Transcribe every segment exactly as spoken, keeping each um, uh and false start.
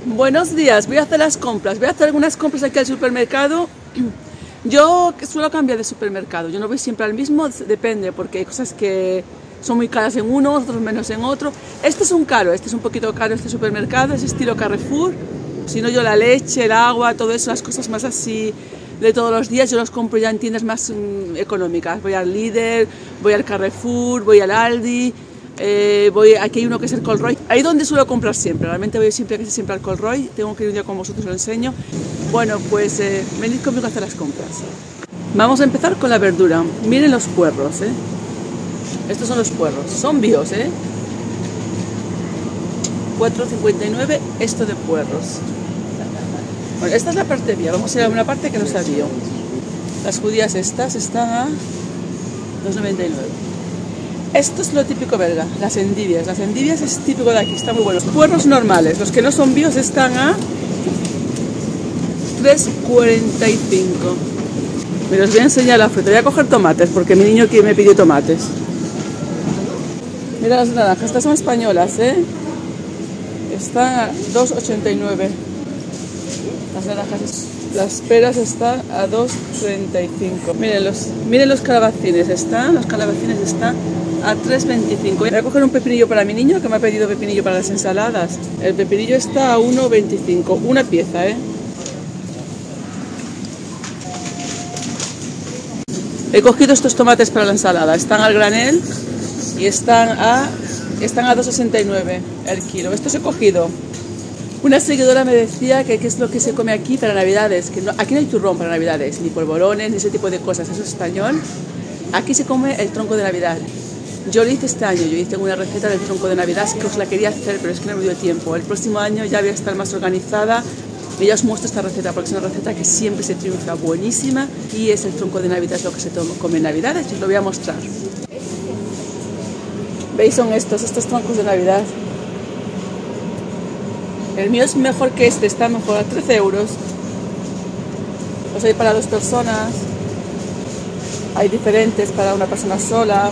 Buenos días, voy a hacer las compras, voy a hacer algunas compras aquí al supermercado. Yo suelo cambiar de supermercado, yo no voy siempre al mismo, depende, porque hay cosas que son muy caras en uno, otros menos en otro. Este es un caro, este es un poquito caro este supermercado, es estilo Carrefour. Si no, yo la leche, el agua, todo eso, las cosas más así de todos los días, yo los compro ya en tiendas más mmm, económicas. Voy al Lidl, voy al Carrefour, voy al Aldi. Eh, voy, aquí hay uno que es el Colroy, ahí donde suelo comprar siempre, realmente voy siempre, casi siempre al Colroy, tengo que ir un día con vosotros, lo enseño. Bueno, pues eh, venid conmigo a hacer las compras. Vamos a empezar con la verdura. Miren los puerros, ¿eh? Estos son los puerros, son bios, ¿eh? cuatro cincuenta y nueve esto de puerros. Bueno, esta es la parte bio, vamos a ir a una parte que no sea bio. Las judías estas están a dos noventa y nueve. Esto es lo típico belga, las endivias. Las endivias es típico de aquí, está muy bueno. Los puerros normales, los que no son bios, están a tres cuarenta y cinco. Me os voy a enseñar la fruta. Voy a coger tomates, porque mi niño me pidió tomates. Mira las naranjas, estas son españolas, ¿eh? Están a dos ochenta y nueve. Las naranjas, las peras están a dos treinta y cinco. Miren los, miren los calabacines, están, los calabacines están a tres veinticinco. Voy a coger un pepinillo para mi niño que me ha pedido pepinillo para las ensaladas. El pepinillo está a uno veinticinco, una pieza, ¿eh? He cogido estos tomates para la ensalada, están al granel y están a, están a dos sesenta y nueve el kilo. Estos he cogido. Una seguidora me decía que qué es lo que se come aquí para Navidades, que no, aquí no hay turrón para Navidades, ni polvorones, ni ese tipo de cosas, eso es español. Aquí se come el tronco de Navidad. Yo lo hice este año, yo hice una receta del tronco de Navidad que os la quería hacer, pero es que no me dio tiempo. El próximo año ya voy a estar más organizada y ya os muestro esta receta, porque es una receta que siempre se triunfa, buenísima, y es el tronco de Navidad lo que se come en Navidades, y os lo voy a mostrar. ¿Veis? Son estos, estos troncos de Navidad. El mío es mejor que este, está mejor a trece euros. Los hay para dos personas, hay diferentes para una persona sola.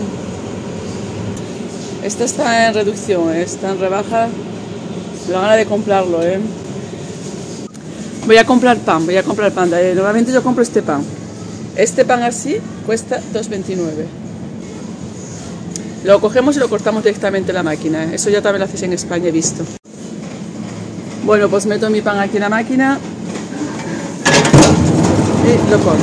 Este está en reducción, está en rebaja. Me da ganas de comprarlo, ¿eh? Voy a comprar pan, voy a comprar pan. Normalmente yo compro este pan. Este pan así cuesta dos veintinueve. Lo cogemos y lo cortamos directamente en la máquina. Eso ya también lo hacéis en España, he visto. Bueno, pues meto mi pan aquí en la máquina y lo corto.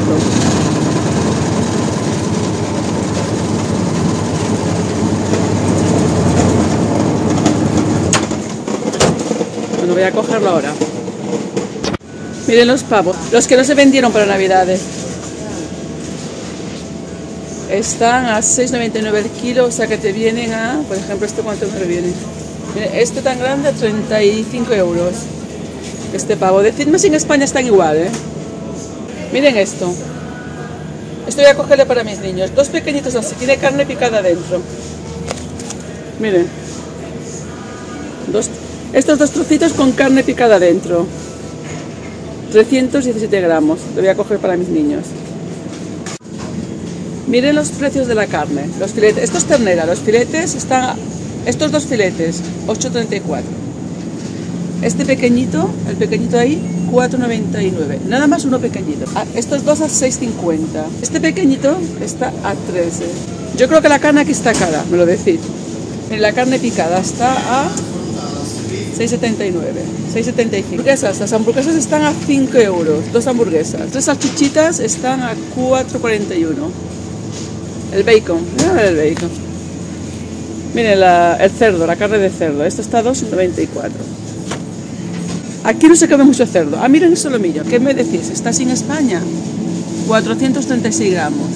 Bueno, voy a cogerlo ahora. Miren los pavos, los que no se vendieron para Navidades. Están a seis noventa y nueve el kilo, o sea que te vienen a, por ejemplo, este cuánto me viene. Este tan grande a treinta y cinco euros. Este pavo. Decidme si en España están igual, ¿eh? Miren esto. Esto voy a cogerle para mis niños. Dos pequeñitos así. Tiene carne picada dentro. Miren. Dos, estos dos trocitos con carne picada dentro. trescientos diecisiete gramos. Lo voy a coger para mis niños. Miren los precios de la carne. Los filetes. Esto es ternera. Los filetes están... Estos dos filetes, ocho treinta y cuatro. Este pequeñito, el pequeñito ahí, cuatro noventa y nueve. Nada más uno pequeñito. Ah, estos dos a seis cincuenta. Este pequeñito está a trece. Yo creo que la carne aquí está cara, me lo decís. La carne picada está a seis setenta y nueve, seis setenta y cinco. Hamburguesas, las hamburguesas están a cinco euros. Dos hamburguesas. Tres salchichitas están a cuatro cuarenta y uno. El bacon, mira el bacon. Miren la, el cerdo, la carne de cerdo. Esto está a dos noventa y cuatro. Aquí no se come mucho cerdo. Ah, miren eso lo mío. ¿Qué me decís? ¿Está sin España? cuatrocientos treinta y seis gramos.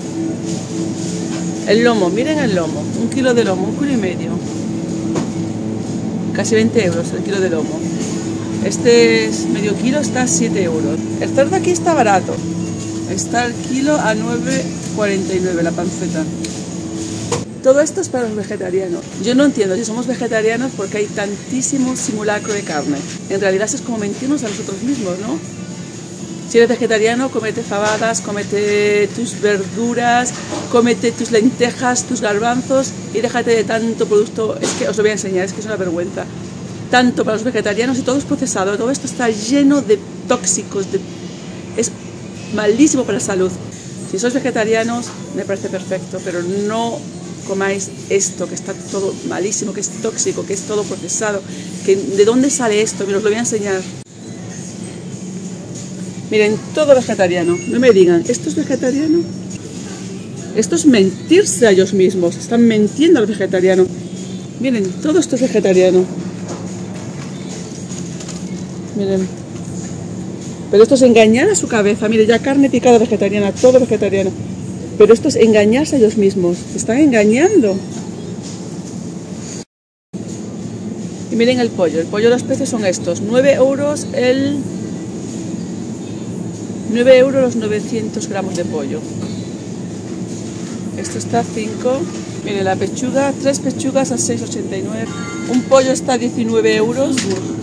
El lomo, miren el lomo. Un kilo de lomo, un kilo y medio. Casi veinte euros el kilo de lomo. Este es medio kilo, está a siete euros. El cerdo aquí está barato. Está el kilo a nueve cuarenta y nueve la panceta. Todo esto es para los vegetarianos. Yo no entiendo si somos vegetarianos porque hay tantísimo simulacro de carne. En realidad es como mentirnos a nosotros mismos, ¿no? Si eres vegetariano, cómete fabadas, cómete tus verduras, cómete tus lentejas, tus garbanzos y déjate de tanto producto. Es que os lo voy a enseñar, es que es una vergüenza. tanto para los vegetarianos y todo es procesado. Todo esto está lleno de tóxicos, de, es malísimo para la salud. Si sois vegetarianos me parece perfecto, pero no comáis esto, que está todo malísimo, que es tóxico, que es todo procesado. Que, ¿de dónde sale esto? Mira, os lo voy a enseñar. Miren, todo vegetariano. No me digan, ¿esto es vegetariano? Esto es mentirse a ellos mismos. Están mintiendo a los vegetarianos. Miren, todo esto es vegetariano. Miren. Pero esto es engañar a su cabeza. Miren, ya carne picada vegetariana, todo vegetariano. Pero esto es engañarse a ellos mismos. Se están engañando. Y miren el pollo. El pollo, los precios son estos. nueve euros el... nueve euros los novecientos gramos de pollo. Esto está a cinco. Miren la pechuga, tres pechugas a seis ochenta y nueve. Un pollo está a diecinueve euros.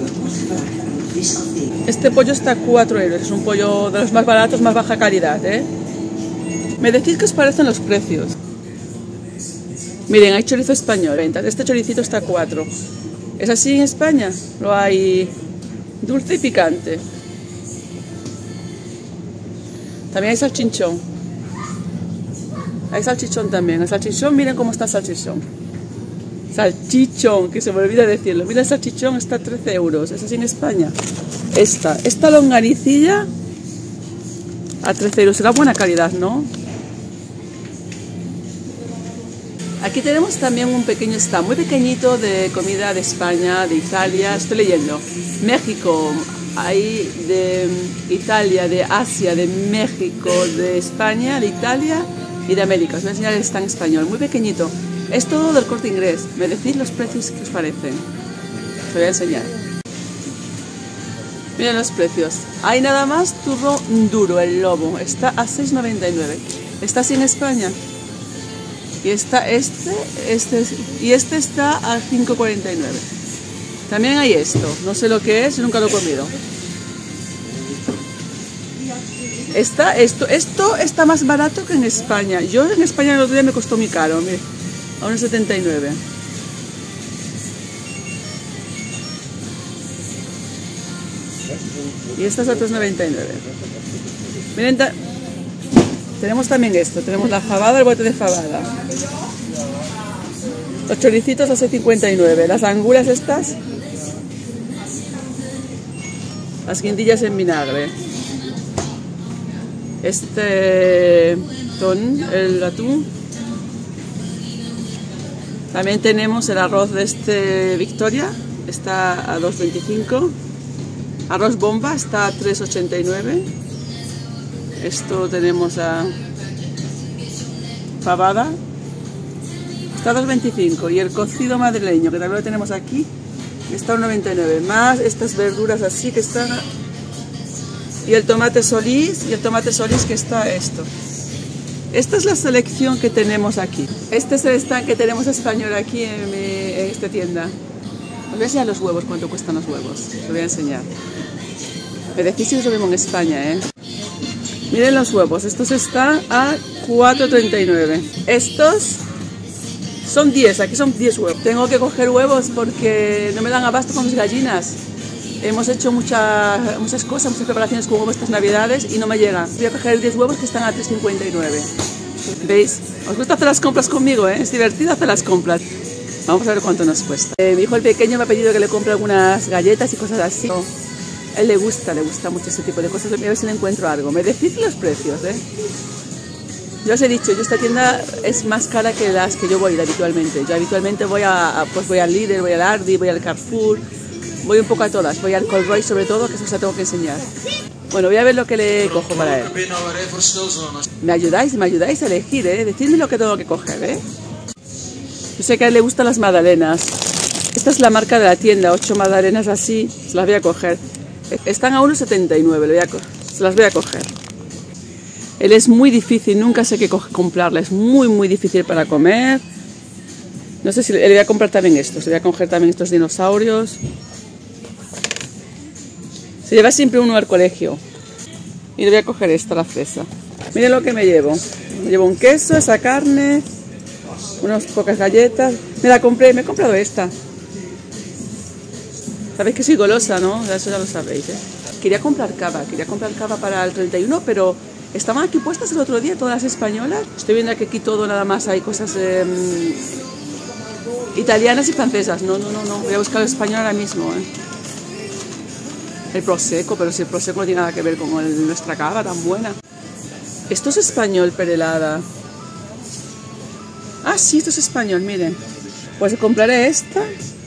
Este pollo está a cuatro euros. Es un pollo de los más baratos, más baja calidad, ¿eh? Me decís qué os parecen los precios. Miren, hay chorizo español. Este choricito está a cuatro. ¿Es así en España? Lo hay dulce y picante. También hay salchichón. Hay salchichón también. El salchichón, miren cómo está el salchichón. Salchichón, que se me olvida decirlo. Mira, el salchichón está a trece euros. ¿Es así en España? Esta, esta longanicilla a trece euros. Será buena calidad, ¿no? Aquí tenemos también un pequeño stand, muy pequeñito, de comida de España, de Italia. Estoy leyendo. México. Hay de Italia, de Asia, de México, de España, de Italia y de América. Os voy a enseñar el stand español, muy pequeñito. Es todo del Corte Inglés. Me decís los precios que os parecen. Os voy a enseñar. Miren los precios. Hay nada más turrón duro, el lobo. Está a seis noventa y nueve. Está así en España. Y está este, este y este está a cinco cuarenta y nueve. También hay esto, no sé lo que es, nunca lo he comido. Está esto, esto está más barato que en España. Yo en España el otro día me costó muy caro, mire, a uno setenta y nueve. Y esta es a tres noventa y nueve. Miren, tenemos también esto, tenemos la fabada, el bote de fabada. Los choricitos a seis cincuenta y nueve. Las angulas estas. Las guindillas en vinagre. Este ton, el atún. También tenemos el arroz de este Victoria. Está a dos veinticinco. Arroz bomba está a tres ochenta y nueve. Esto tenemos a fabada. Está a dos veinticinco. Y el cocido madrileño, que también lo tenemos aquí, está a uno noventa y nueve. Más estas verduras así que están. Y el tomate solís. Y el tomate solís que está esto. Esta es la selección que tenemos aquí. Este es el stand que tenemos español aquí en, mi, en esta tienda. Os voy a enseñar los huevos, cuánto cuestan los huevos. Os voy a enseñar. Me decís si os lo mismo en España, ¿eh? Miren los huevos. Estos están a cuatro treinta y nueve. Estos son diez. Aquí son diez huevos. Tengo que coger huevos porque no me dan abasto con mis gallinas. Hemos hecho muchas, muchas cosas, muchas preparaciones con huevos estas navidades y no me llegan. Voy a coger diez huevos que están a tres cincuenta y nueve. ¿Veis? ¿Os gusta hacer las compras conmigo, eh? Es divertido hacer las compras. Vamos a ver cuánto nos cuesta. Eh, mi hijo el pequeño me ha pedido que le compre algunas galletas y cosas así. A él le gusta, le gusta mucho ese tipo de cosas. Voy a ver si le encuentro algo. Me decís los precios, ¿eh? Yo os he dicho, yo esta tienda es más cara que las que yo voy habitualmente. Yo habitualmente voy a, pues voy al Lidl, voy al Aldi, voy al Carrefour. Voy un poco a todas, voy al Colruyt sobre todo, que eso os la tengo que enseñar. Bueno, voy a ver lo que le cojo para él. ¿Me ayudáis? ¿Me ayudáis a elegir, eh? Decidme lo que tengo que coger, eh. Yo sé que a él le gustan las magdalenas. Esta es la marca de la tienda, ocho magdalenas así, se las voy a coger. Están a uno setenta y nueve, se las voy a coger. Él es muy difícil, nunca sé qué comprarle, es muy muy difícil para comer. No sé si le voy a comprar también estos, le voy a coger también estos dinosaurios. Se lleva siempre uno al colegio. Y le voy a coger esta, la fresa. Miren lo que me llevo. Me llevo un queso, esa carne, unas pocas galletas. Me la compré, me he comprado esta. Sabéis que soy golosa, ¿no? Eso ya lo sabéis, ¿eh? Quería comprar cava, quería comprar cava para el treinta y uno, pero estaban aquí puestas el otro día todas las españolas. Estoy viendo que aquí todo nada más hay cosas eh, italianas y francesas. No, no, no, no. Voy a buscar el español ahora mismo, ¿eh? El prosecco, pero si el prosecco no tiene nada que ver con el, nuestra cava tan buena. Esto es español, perelada. Ah, sí, esto es español, miren. Pues compraré esta.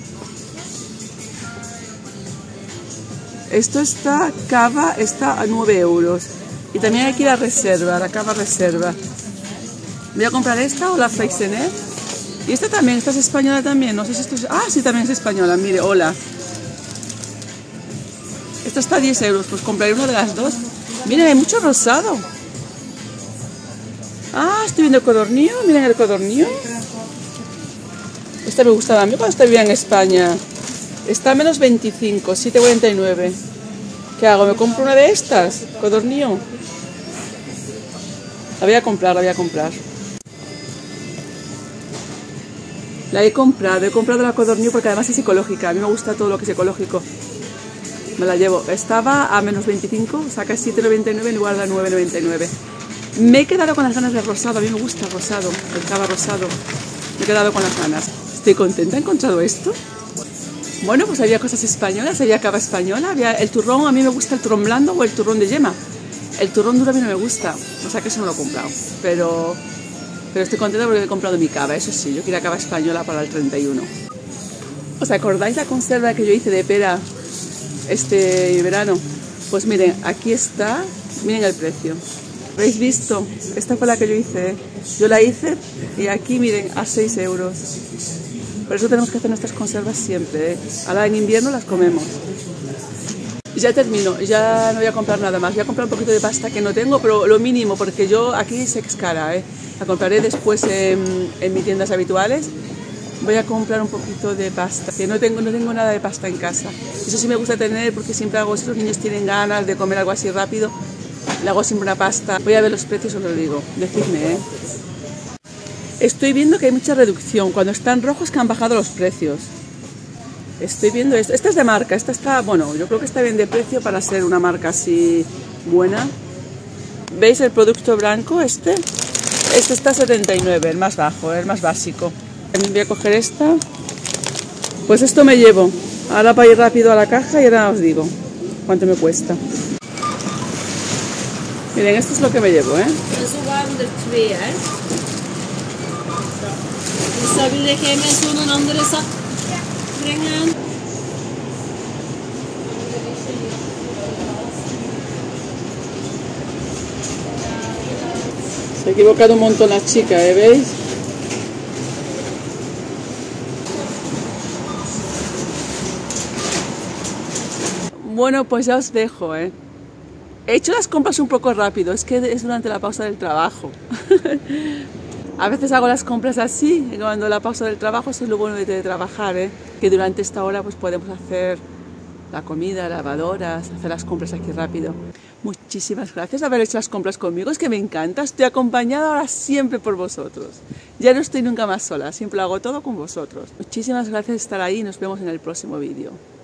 Esto está, cava está a nueve euros. Y también aquí la reserva, la cava reserva. Voy a comprar esta o la Freixenet. Y esta también, esta es española también. No sé si esto es... Ah, sí, también es española, mire, hola. Esta está a diez euros, pues compraré una de las dos. Miren, hay mucho rosado. Ah, estoy viendo el codornío, miren el codornío. Esta me gustaba a mí cuando vivía en España. Está a menos veinticinco, siete cuarenta y nueve. ¿Qué hago? ¿Me compro una de estas? Codornío. La voy a comprar, la voy a comprar. La he comprado, he comprado la codornío porque además es ecológica. A mí me gusta todo lo que es ecológico. Me la llevo. Estaba a menos veinticinco, saca siete noventa y nueve en lugar de nueve noventa y nueve. Me he quedado con las ganas de rosado. A mí me gusta el rosado, el cava rosado. Me he quedado con las ganas. Estoy contenta, he encontrado esto. Bueno, pues había cosas españolas, había cava española, había el turrón. A mí me gusta el turrón blando o el turrón de yema. El turrón duro a mí no me gusta, o sea que eso no lo he comprado. Pero, pero estoy contenta porque he comprado mi cava, eso sí, yo quería cava española para el treinta y uno. ¿Os acordáis la conserva que yo hice de pera este verano? Pues miren, aquí está, miren el precio. ¿Habéis visto? Esta fue la que yo hice, ¿eh? Yo la hice y aquí miren, a seis euros. Por eso tenemos que hacer nuestras conservas siempre, ¿eh? Ahora en invierno las comemos. Ya termino, ya no voy a comprar nada más. Voy a comprar un poquito de pasta que no tengo, pero lo mínimo, porque yo aquí sé que es cara, ¿eh? La compraré después en, en mis tiendas habituales. Voy a comprar un poquito de pasta, que no tengo, no tengo nada de pasta en casa. Eso sí me gusta tener porque siempre hago, si los niños tienen ganas de comer algo así rápido, le hago siempre una pasta. Voy a ver los precios, os lo digo, decidme, ¿eh? Estoy viendo que hay mucha reducción. Cuando están rojos que han bajado los precios. Estoy viendo esto. Esta es de marca. Esta está, bueno, yo creo que está bien de precio para ser una marca así buena. ¿Veis el producto blanco este? Este está a setenta y nueve, el más bajo, el más básico. Voy a coger esta. Pues esto me llevo. Ahora para ir rápido a la caja y ahora os digo cuánto me cuesta. Miren, esto es lo que me llevo, ¿eh? Så vil dere hjemme så noen andre satt trenger. Se ha equivocado un montón la chica, ¿eh? ¿Veis? Bueno, pues ya os dejo, ¿eh? He hecho las compras un poco rápido, es que es durante la pausa del trabajo. A veces hago las compras así, cuando la pausa del trabajo, eso es lo bueno de trabajar, ¿eh? Que durante esta hora pues podemos hacer la comida, lavadoras, hacer las compras aquí rápido. Muchísimas gracias por haber hecho las compras conmigo, es que me encanta, estoy acompañada ahora siempre por vosotros. Ya no estoy nunca más sola, siempre lo hago todo con vosotros. Muchísimas gracias por estar ahí y nos vemos en el próximo vídeo.